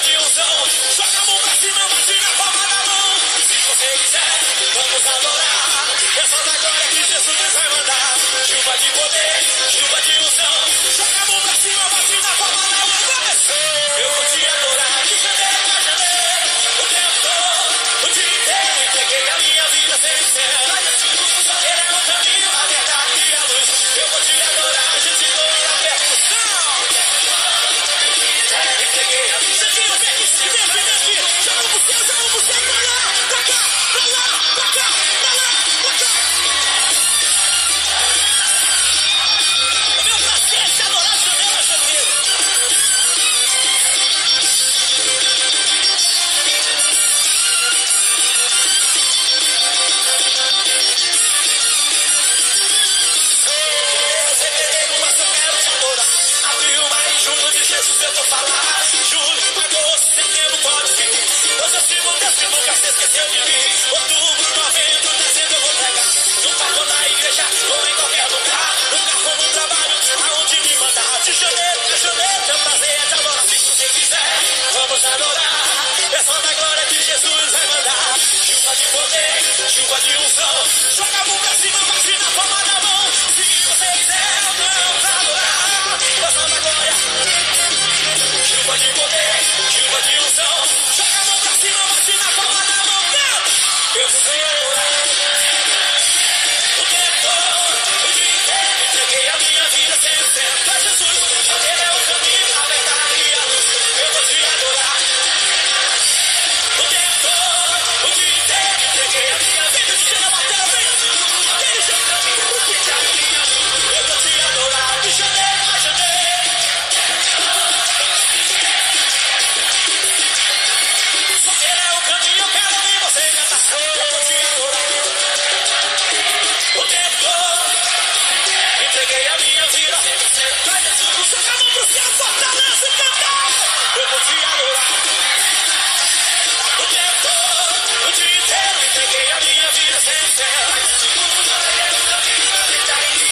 de unção. Joga a mão pra cima, bate na palma da mão. Se você quiser, vamos adorar. É só da glória que Jesus vai mandar. Chuva de poder, chuva de unção. Joga a mão pra cima, bate na palma da mão. Eu vou te adorar de janeiro a janeiro. O tempo todo, o dia inteiro. Entreguei a minha vida sem ser. Ele é o caminho, a verdade e a luz. Eu vou te adorar, gente boa, a percussão. Entreguei a minha vida sem ser. Chama pro céu, pra lá, pra cá, pra lá, pra cá, pra lá, pra cá. É meu prazer te adorar de janeiro a janeiro. Abril, maio, junho de Jesus eu vou falar. Julho, agosto, setembro, pode seguir. Hoje eu sirvo Deus que nunca se esqueceu de mim. Outubro, novembro, dezembro eu vou pregar. No palco, na igreja ou em qualquer lugar. No carro, no trabalho, aonde me mandar. De janeiro a janeiro, meu prazer é te adorar. Se você quiser, vamos adorar. É só da glória que Jesus vai mandar. Chuva de poder, chuva de unção. Joga a mão pra cima, bate na palma da mão. Se você quiser, vamos adorar. É só da glória. Chuva de poder, chuva de unção. Joga a mão pra cima, bate na palma da mão. Eu vou te adorar. O tempo todo, o dia inteiro. Entreguei a minha vida 100% pra Jesus. Ele é o caminho, a verdade e a luz. Eu vou te adorar. O tempo todo, o dia inteiro. Entreguei a minha vida. Se na bateria vem, aquele seu caminho, porque a minha luz. Eu vou te adorar de janeiro a janeiro. Ele é o caminho, eu quero ouvir você cantar. Eu vou te adorar. O tempo todo, entreguei a minha vida. Pra Jesus, joga a mão pro céu, fortalece,